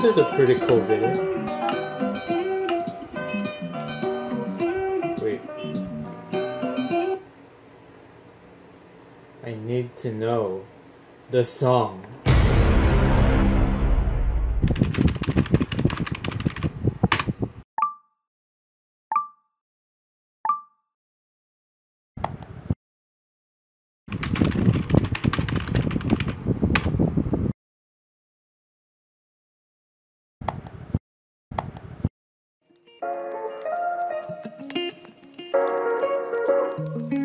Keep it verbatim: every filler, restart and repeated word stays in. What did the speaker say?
This is a pretty cool video. Wait. I need to know the song. Thank you.